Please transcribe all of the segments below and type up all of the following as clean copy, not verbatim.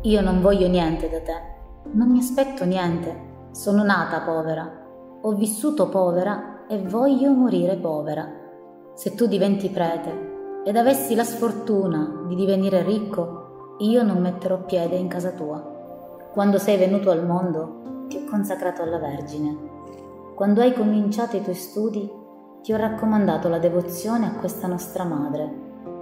Io non voglio niente da te, non mi aspetto niente. Sono nata povera, ho vissuto povera e voglio morire povera. Se tu diventi prete ed avessi la sfortuna di divenire ricco, io non metterò piede in casa tua. Quando sei venuto al mondo, ti ho consacrato alla Vergine. Quando hai cominciato i tuoi studi, ti ho raccomandato la devozione a questa nostra madre.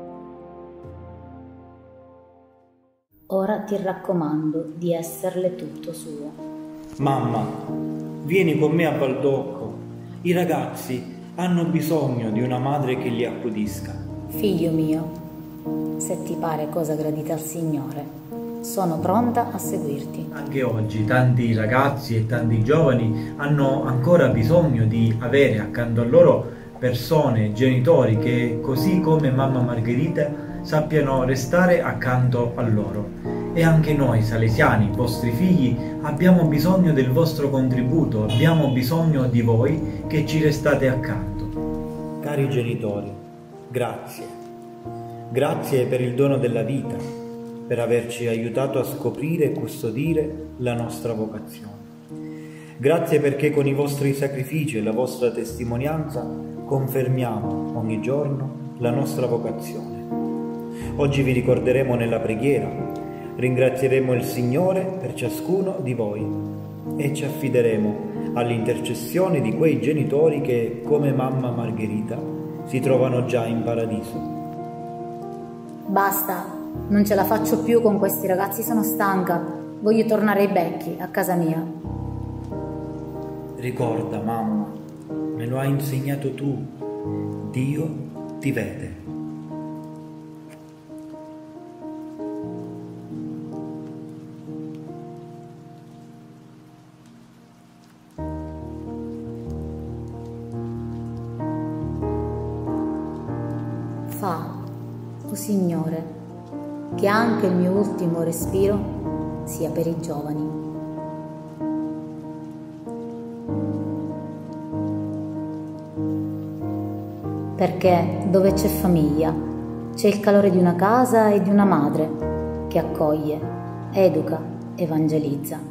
Ora ti raccomando di esserle tutto suo. Mamma, vieni con me a Valdocco. I ragazzi hanno bisogno di una madre che li accudisca. Figlio mio, se ti pare cosa gradita al Signore, sono pronta a seguirti. Anche oggi tanti ragazzi e tanti giovani hanno ancora bisogno di avere accanto a loro persone, genitori che, così come mamma Margherita, sappiano restare accanto a loro. E anche noi salesiani, vostri figli, abbiamo bisogno del vostro contributo, abbiamo bisogno di voi che ci restate accanto. Cari genitori, grazie. Grazie per il dono della vita, per averci aiutato a scoprire e custodire la nostra vocazione. Grazie perché con i vostri sacrifici e la vostra testimonianza confermiamo ogni giorno la nostra vocazione. Oggi vi ricorderemo nella preghiera, ringrazieremo il Signore per ciascuno di voi e ci affideremo all'intercessione di quei genitori che, come mamma Margherita, si trovano già in paradiso. Basta, non ce la faccio più con questi ragazzi, sono stanca. Voglio tornare ai becchi, a casa mia. Ricorda, mamma, me lo hai insegnato tu. Dio ti vede. Fa, o Signore, che anche il mio ultimo respiro sia per i giovani. Perché dove c'è famiglia c'è il calore di una casa e di una madre che accoglie, educa, evangelizza.